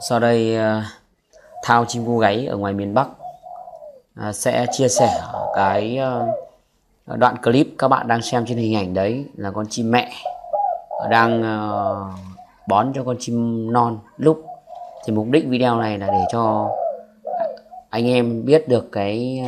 Sau đây Thao chim cu gáy ở ngoài miền Bắc sẽ chia sẻ cái đoạn clip các bạn đang xem trên hình ảnh. Đấy là con chim mẹ đang bón cho con chim non lúc. Thì mục đích video này là để cho anh em biết được cái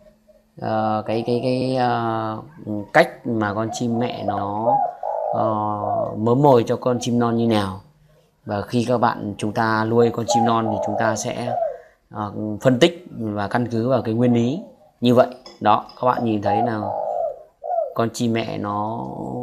cách mà con chim mẹ nó mớm mồi cho con chim non như nào. Và khi chúng ta nuôi con chim non thì chúng ta sẽ phân tích và căn cứ vào cái nguyên lý như vậy. Đó, các bạn nhìn thấy là con chim mẹ nó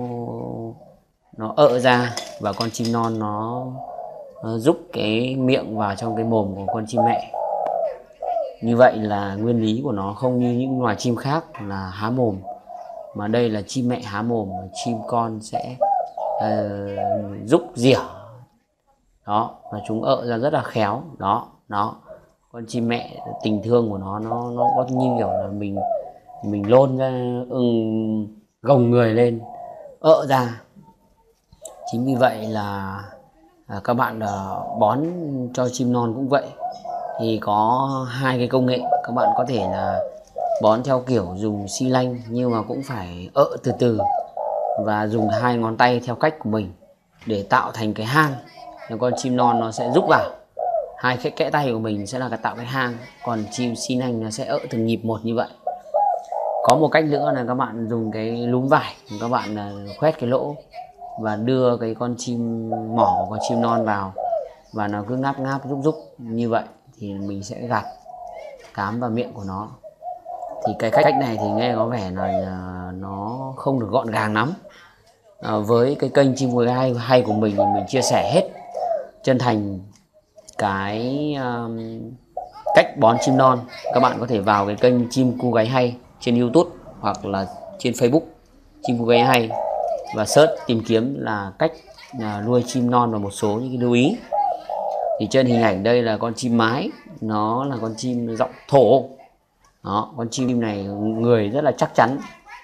ợ ra và con chim non nó rúc cái miệng vào trong cái mồm của con chim mẹ. Như vậy là nguyên lý của nó không như những loài chim khác là há mồm, mà đây là chim mẹ há mồm, chim con sẽ rúc rỉa. Đó, và chúng ợ ra rất là khéo. Đó, con chim mẹ tình thương của nó có như kiểu là mình lôn ra gồng người lên ợ ra. Chính vì vậy là các bạn bón cho chim non cũng vậy. Thì có hai cái công nghệ, các bạn có thể là bón theo kiểu dùng xi lanh nhưng mà cũng phải ợ từ từ và dùng hai ngón tay theo cách của mình để tạo thành cái hang. Con chim non nó sẽ rúc vào, hai cái kẽ tay của mình sẽ là tạo cái hang, còn chim xi lanh nó sẽ ợ từng nhịp một như vậy. Có một cách nữa là các bạn dùng cái núm vải, các bạn khoét cái lỗ và đưa cái con chim mỏ của con chim non vào và nó cứ ngáp ngáp rúc như vậy thì mình sẽ gạt cám vào miệng của nó. Thì cái cách này thì nghe có vẻ là nó không được gọn gàng lắm. Với cái kênh Chim cu gáy hay của mình thì mình chia sẻ hết chân thành cái cách bón chim non. Các bạn có thể vào cái kênh Chim cu gáy hay trên YouTube hoặc là trên Facebook Chim cu gáy hay và search tìm kiếm là cách nuôi chim non và một số những cái lưu ý. Thì trên hình ảnh đây là con chim mái, nó là con chim giọng thổ. Đó, con chim này người rất là chắc chắn,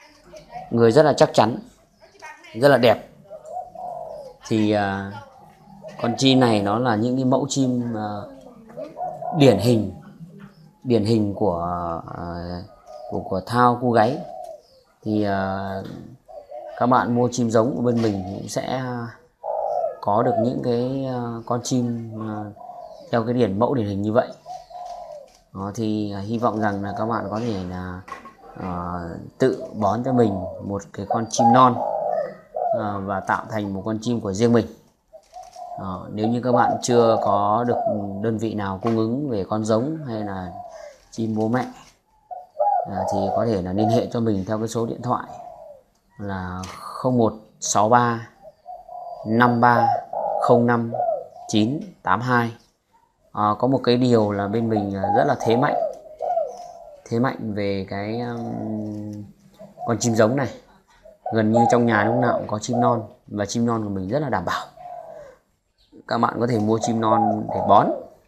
rất là đẹp. Thì con chim này nó là những cái mẫu chim điển hình của Thao cu gáy. Thì các bạn mua chim giống của bên mình cũng sẽ có được những cái con chim theo cái mẫu điển hình như vậy. Đó, thì hy vọng rằng là các bạn có thể là tự bón cho mình một cái con chim non và tạo thành một con chim của riêng mình. Nếu như các bạn chưa có được đơn vị nào cung ứng về con giống hay là chim bố mẹ thì có thể là liên hệ cho mình theo cái số điện thoại là 0163 53 05 982. Có một cái điều là bên mình rất là thế mạnh về cái con chim giống này. Gần như trong nhà lúc nào cũng có chim non, và chim non của mình rất là đảm bảo. Các bạn có thể mua chim non để bón.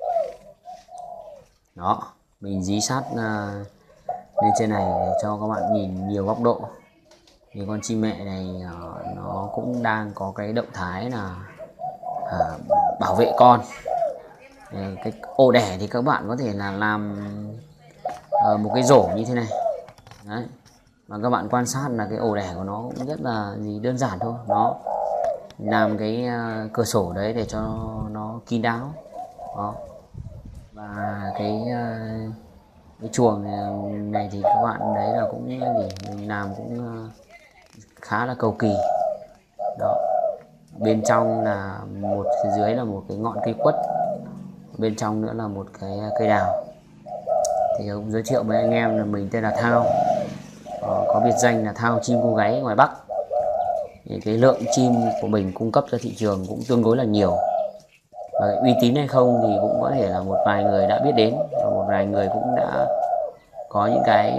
Đó, mình dí sát lên trên này để cho các bạn nhìn nhiều góc độ. Thì con chim mẹ này nó cũng đang có cái động thái là bảo vệ con. Cái ổ đẻ thì các bạn có thể là làm một cái rổ như thế này. Đấy. Và các bạn quan sát là cái ổ đẻ của nó cũng rất là đơn giản thôi. Nó làm cái cửa sổ đấy để cho nó kín đáo. Đó. Và cái chuồng này thì các bạn đấy là cũng mình làm cũng khá là cầu kỳ. Đó. Bên trong là dưới là một cái ngọn cây quất, bên trong nữa là một cái cây đào. Thì cũng giới thiệu với anh em là mình tên là Thao, có biệt danh là Thao chim cu gáy ngoài Bắc. Thì cái lượng chim của mình cung cấp ra thị trường cũng tương đối là nhiều, và uy tín hay không thì cũng có thể là một vài người đã biết đến và một vài người cũng đã có những cái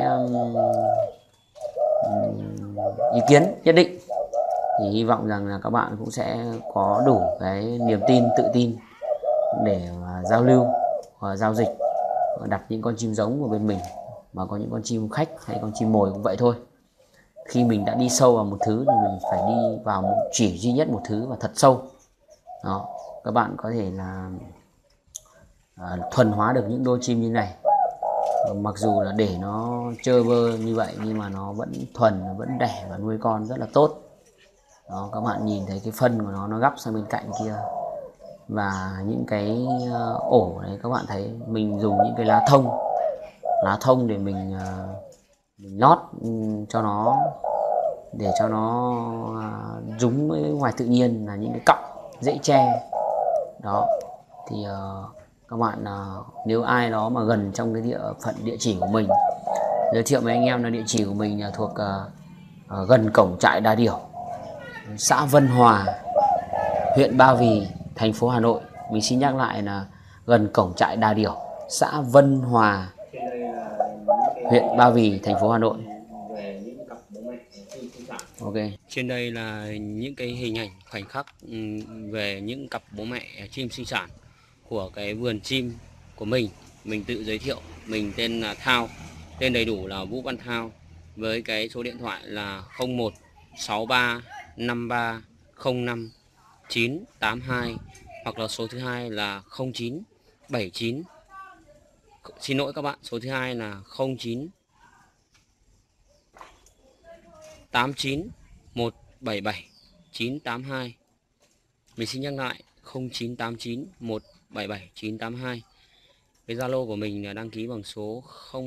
ý kiến nhất định. Thì hy vọng rằng là các bạn cũng sẽ có đủ cái niềm tin, tự tin để giao lưu và giao dịch và đặt những con chim giống của bên mình. Mà có những con chim khách hay con chim mồi cũng vậy thôi. Khi mình đã đi sâu vào một thứ thì mình phải đi vào chỉ duy nhất một thứ và thật sâu. Đó, các bạn có thể là thuần hóa được những đôi chim như này. Mặc dù là để nó chơi bơ như vậy nhưng mà nó vẫn thuần, nó vẫn đẻ và nuôi con rất là tốt. Đó, các bạn nhìn thấy cái phân của nó gắp sang bên cạnh kia, và những cái ổ này các bạn thấy mình dùng những cái lá thông để mình lót cho nó, để cho nó rúng với ngoài tự nhiên là những cái cọng dễ che. Đó thì các bạn nếu ai đó mà gần trong cái địa chỉ của mình, giới thiệu với anh em là địa chỉ của mình là thuộc gần cổng trại Đà Điểu, xã Vân Hòa, huyện Ba Vì, thành phố Hà Nội. Mình xin nhắc lại là gần cổng trại Đà Điểu, xã Vân Hòa, huyện Ba Vì, thành phố Hà Nội. Ok. Trên đây là những cái hình ảnh khoảnh khắc về những cặp bố mẹ chim sinh sản của cái vườn chim của mình. Mình tự giới thiệu, mình tên là Thao, tên đầy đủ là Vũ Văn Thao, với cái số điện thoại là 01635305 982, hoặc là số thứ hai là 0979, xin lỗi các bạn, số thứ hai là 0989177982. Mình xin nhắc lại 0989177982. Cái Zalo của mình là đăng ký bằng số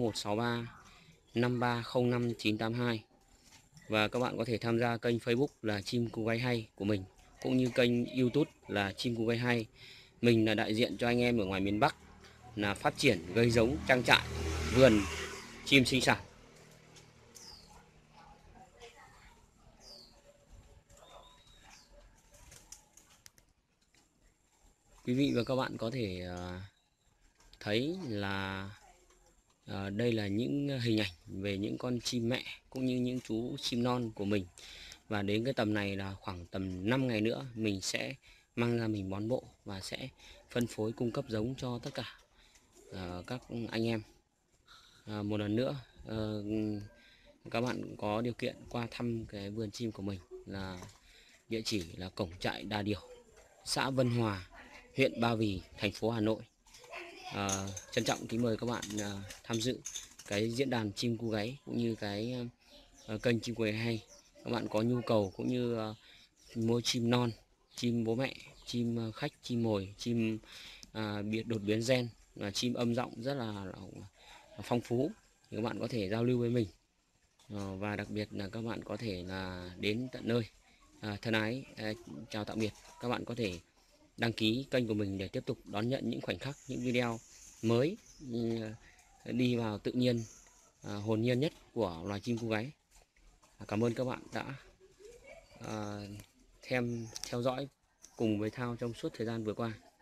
01635305 982. Và các bạn có thể tham gia kênh Facebook là Chim Cu Gáy Hay của mình, cũng như kênh YouTube là Chim Cu Gáy Hay. Mình là đại diện cho anh em ở ngoài miền Bắc là phát triển gây giống, trang trại, vườn chim sinh sản. Quý vị và các bạn có thể thấy là đây là những hình ảnh về những con chim mẹ cũng như những chú chim non của mình. Và đến cái tầm này là khoảng tầm 5 ngày nữa mình sẽ mang ra mình bón bộ và sẽ phân phối cung cấp giống cho tất cả các anh em. Một lần nữa các bạn có điều kiện qua thăm cái vườn chim của mình là địa chỉ là cổng trại Đà Điểu, xã Vân Hòa, huyện Ba Vì, thành phố Hà Nội. Trân trọng kính mời các bạn tham dự cái diễn đàn chim cu gáy cũng như cái kênh Chim Cu Gáy Hay. Các bạn có nhu cầu cũng như mua chim non, chim bố mẹ, chim khách, chim mồi, chim đột biến gen, và chim âm giọng rất là phong phú, thì các bạn có thể giao lưu với mình. Và đặc biệt là các bạn có thể là đến tận nơi. Thân ái chào tạm biệt. Các bạn có thể đăng ký kênh của mình để tiếp tục đón nhận những khoảnh khắc, những video mới đi vào tự nhiên, hồn nhiên nhất của loài chim cu gáy. Cảm ơn các bạn đã theo dõi cùng với Thao trong suốt thời gian vừa qua.